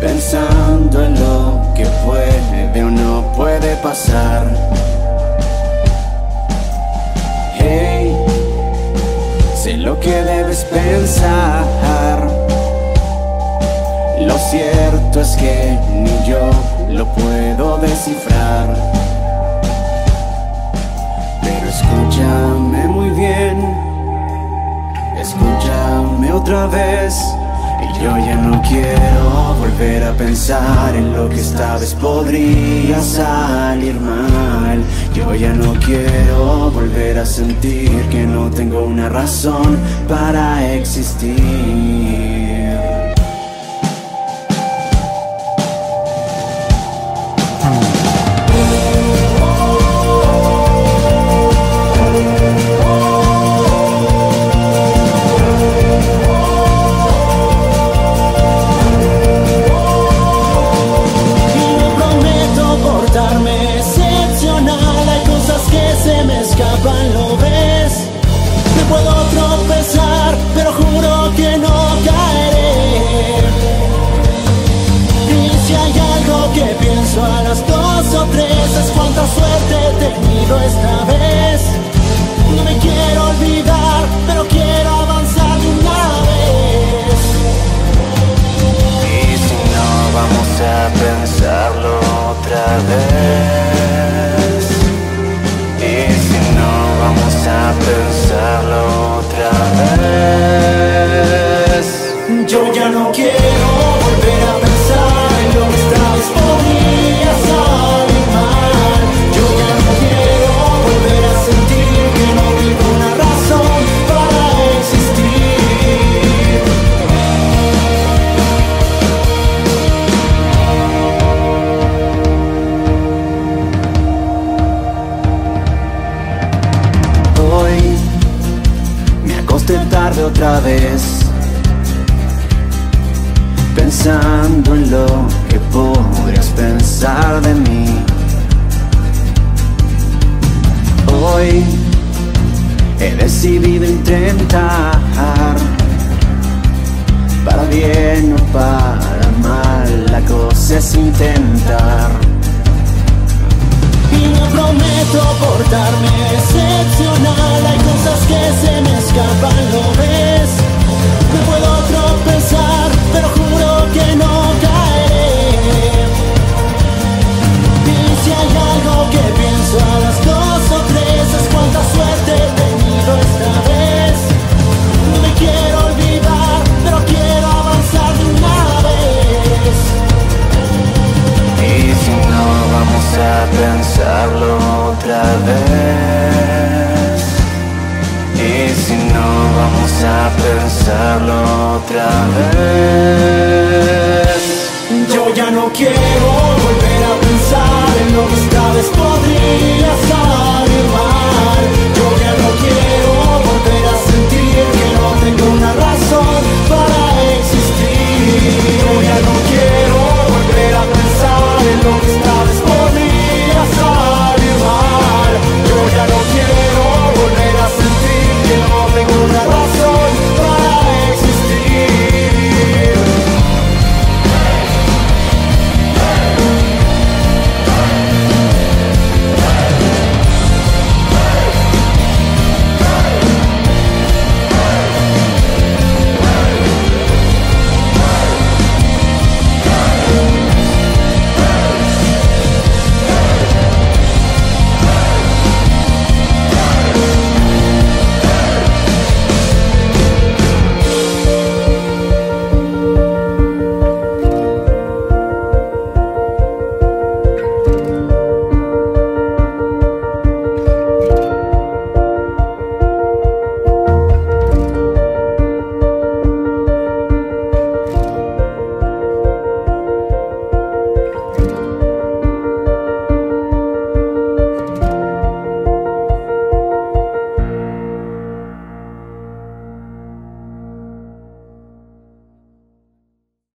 pensando en lo que puede o no puede pasar. Hey, sé lo que debes pensar. Lo cierto es que ni yo lo puedo descifrar. Pero escúchame muy bien, escúchame otra vez. Y yo ya no quiero volver a pensar en lo que esta vez podría salir mal. Yo ya no quiero volver a sentir que no tengo una razón para existir. ¿Lo ves? Me puedo tropezar, pero juro que no caeré. Y si hay algo que pienso a las 2 o 3 es cuánta suerte he tenido esta vez. No me quiero olvidar, pero quiero avanzar de una vez. Y si no, vamos a pensarlo otra vez. Y si no, vamos a pensarlo otra vez. Yo ya no quiero volver a pensar en lo que esta vez podría salir mal. Yo ya no quiero volver a sentir que no tengo una razón para existir. Hoy me acosté tarde otra vez, pensando en lo que podrías pensar de mí. Hoy he decidido intentar, para bien o para mal, la cosa es intentar. Y no prometo portarme excepcional. Hay cosas que se me escapan, ¿lo ves? Me puedo tropezar, pero juro que no caeré. Y si hay algo que pienso a las 2 o 3 es cuánta suerte he tenido esta vez. No me quiero olvidar, pero quiero avanzar de una vez. Y si no, vamos a pensarlo otra vez. Y si no, vamos a pensarlo otra vez. Yo ya no quiero